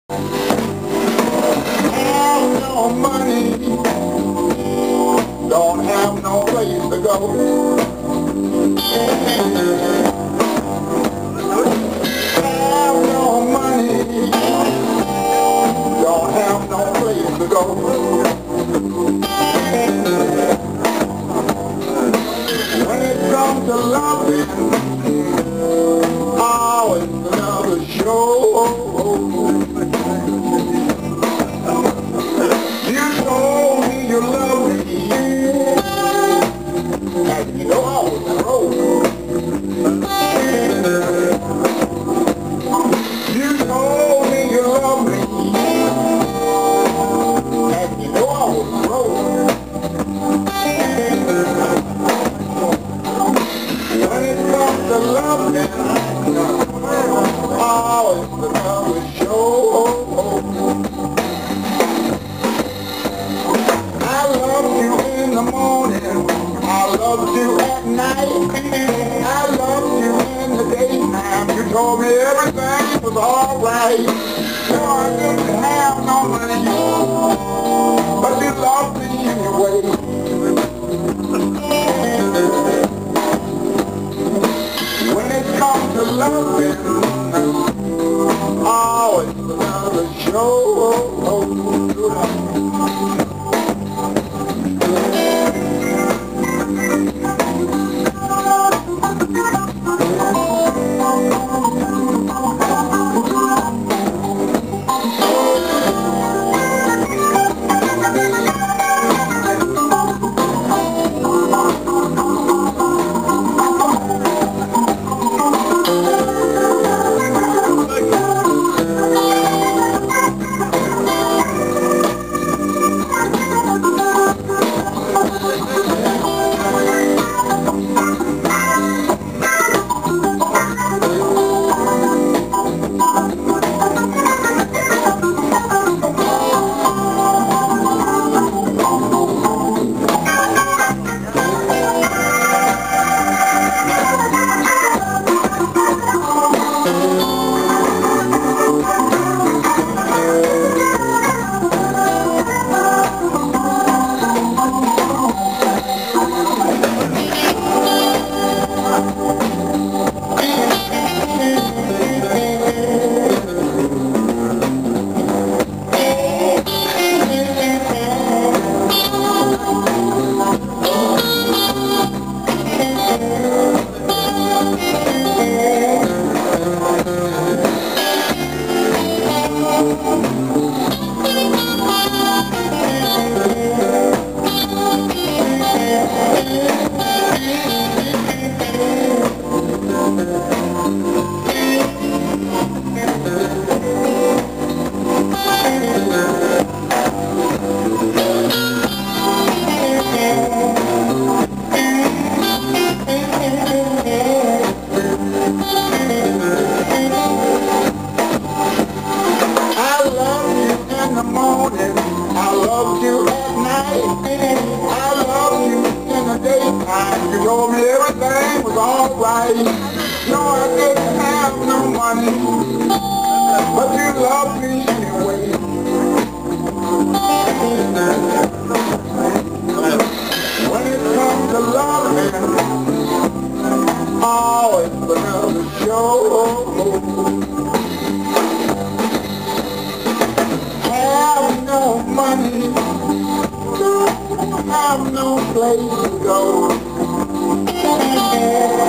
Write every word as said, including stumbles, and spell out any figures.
Have no money, don't have no place to go. Have no money, don't have no place to go. When it comes to loving, oh, it's another show. You told me you love me, and you know I was broke. You told me you love me, and you know I was broke. When it comes to loving, oh, it's another show. I loved you in the morning, I loved you at night, I loved you in the daytime. You told me everything was alright. No, I didn't have no money, but you loved me anyway. When it comes to loving, oh, it's another show. You told me everything was alright. No, I didn't have no money, but you loved me anyway. When it comes to loving, oh, it's another show. Have no money, have no place to go.